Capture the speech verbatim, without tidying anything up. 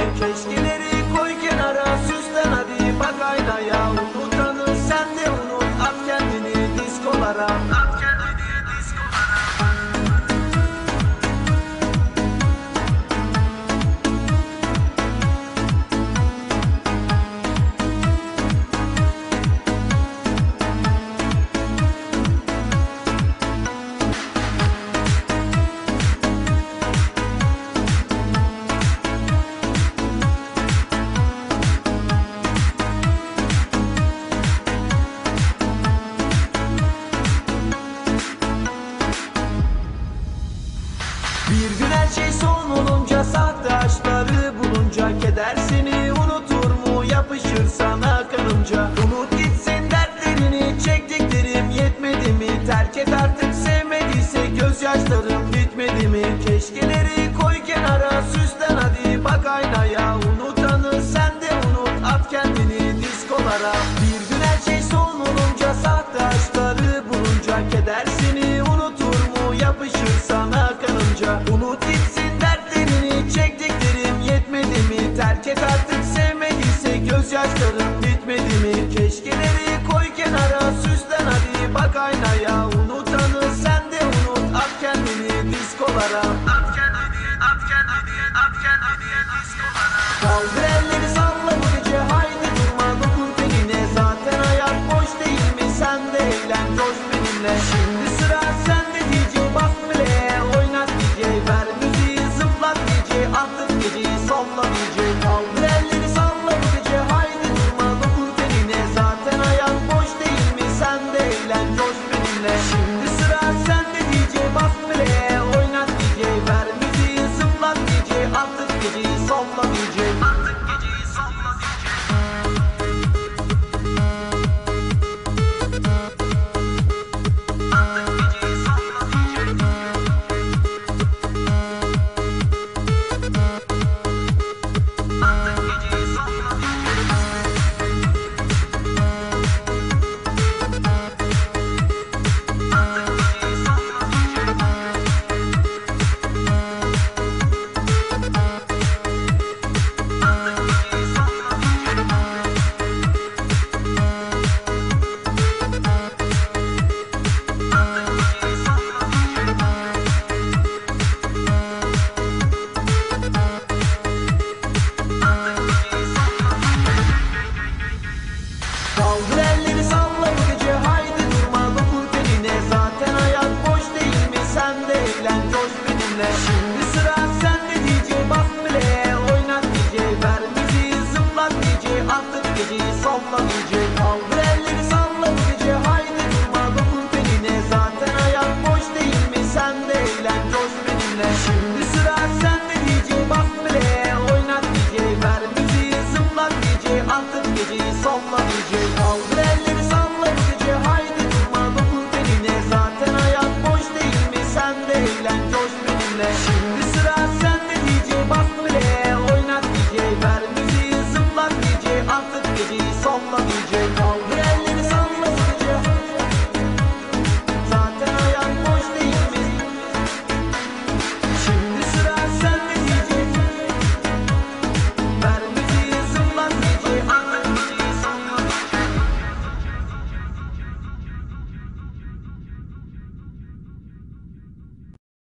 Keşkeleri koy kenara, süslen hadi bak aynaya. Unutanı sen de unut, at kendini diskolara. At kendini diskolara. Bir gün her şey son olunca, sahte aşkları bulunca, keder seni unutur mu, yapışır sana kalınca. Unut gitsin dertlerini, çektiklerim yetmedi mi? Terk et artık sevmediyse, gözyaşlarım bitmedi mi? Keşkeleri koy kenara, süslen hadi bak aynaya. Unutanı sen de unut, at kendini diskolara. Bir gün her şey son olunca, sahte aşkları bulunca, keder seni unutur mu, yapışır sana kalınca. Unut gitsin dertlerini, çektiklerim yetmedi mi? Terk et artık sevmediyse, gözyaşlarım bitmedi mi? Keşkeleri koy kenara, süslen hadi bak aynaya. Unutanı sen de unut, at kendini diskolara. At kendini, at kendini, at kendini diskolara. Kaldır elleri salla bu gece, haydi durma dokun teline. Zaten hayat boş değil mi, sen de eğlen coş benimle. Şimdi sıra sende D J, bas bile oynat D J. Ver müziği zıplat D J, attık geceyi solla D J.